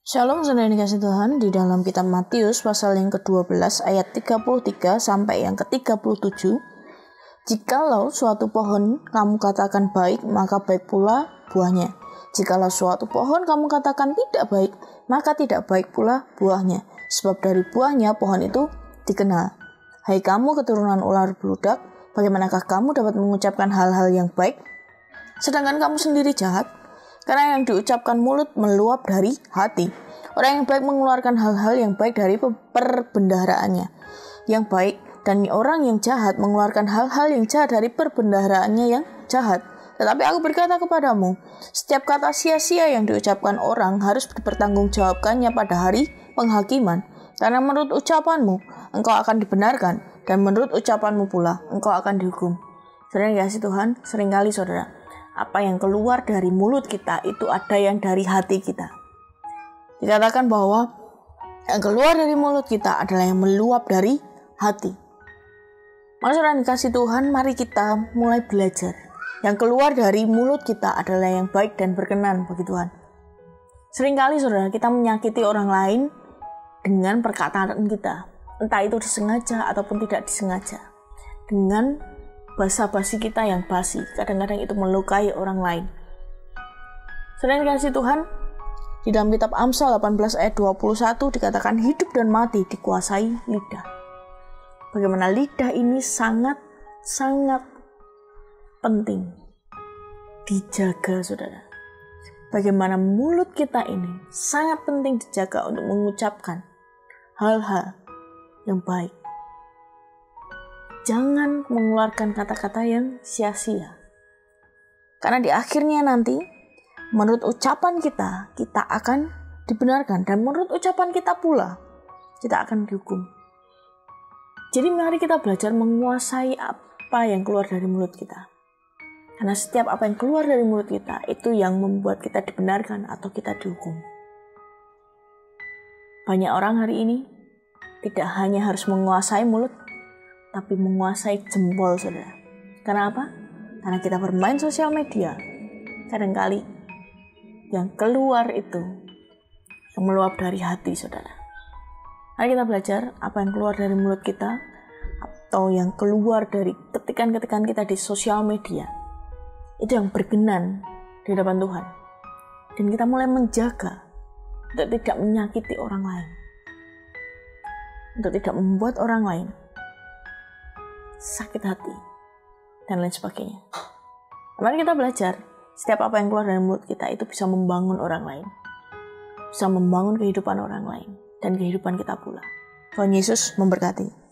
Shalom saudara yang dikasih Tuhan, di dalam kitab Matius pasal yang ke-12 ayat 33 sampai yang ke-37. Jikalau suatu pohon kamu katakan baik, maka baik pula buahnya. Jikalau suatu pohon kamu katakan tidak baik, maka tidak baik pula buahnya. Sebab dari buahnya pohon itu dikenal. Hai kamu keturunan ular beludak, bagaimanakah kamu dapat mengucapkan hal-hal yang baik, sedangkan kamu sendiri jahat? Karena yang diucapkan mulut meluap dari hati. Orang yang baik mengeluarkan hal-hal yang baik dari perbendaharaannya yang baik, dan orang yang jahat mengeluarkan hal-hal yang jahat dari perbendaharaannya yang jahat. Tetapi aku berkata kepadamu, setiap kata sia-sia yang diucapkan orang harus dipertanggungjawabkannya pada hari penghakiman. Karena menurut ucapanmu, engkau akan dibenarkan, dan menurut ucapanmu pula, engkau akan dihukum. Saudara yang dikasihi Tuhan, seringkali saudara, apa yang keluar dari mulut kita itu ada yang dari hati kita. Dikatakan bahwa yang keluar dari mulut kita adalah yang meluap dari hati. Maka saudara yang dikasihi Tuhan, mari kita mulai belajar. Yang keluar dari mulut kita adalah yang baik dan berkenan bagi Tuhan. Seringkali saudara, kita menyakiti orang lain dengan perkataan kita. Entah itu disengaja ataupun tidak disengaja. Dengan basa-basi kita yang basi, kadang-kadang itu melukai orang lain. Saudara yang dikasihi Tuhan, di dalam kitab Amsal 18 ayat 21 dikatakan hidup dan mati dikuasai lidah. Bagaimana lidah ini sangat penting dijaga, saudara. Bagaimana mulut kita ini sangat penting dijaga untuk mengucapkan hal-hal yang baik. Jangan mengeluarkan kata-kata yang sia-sia. Karena di akhirnya nanti, menurut ucapan kita akan dibenarkan. Dan menurut ucapan kita pula, kita akan dihukum. Jadi mari kita belajar menguasai apa yang keluar dari mulut kita. Karena setiap apa yang keluar dari mulut kita, itu yang membuat kita dibenarkan atau kita dihukum. Banyak orang hari ini tidak hanya harus menguasai mulut, tapi menguasai jempol, saudara. Karena apa? Karena kita bermain sosial media. Kadangkali yang keluar itu yang meluap dari hati, saudara. Mari kita belajar apa yang keluar dari mulut kita atau yang keluar dari ketikan-ketikan kita di sosial media. Itu yang berkenan di hadapan Tuhan. Dan kita mulai menjaga untuk tidak menyakiti orang lain. Untuk tidak membuat orang lain sakit hati, dan lain sebagainya. Mari kita belajar, setiap apa yang keluar dari mulut kita itu bisa membangun orang lain. Bisa membangun kehidupan orang lain, dan kehidupan kita pula. Tuhan Yesus memberkati.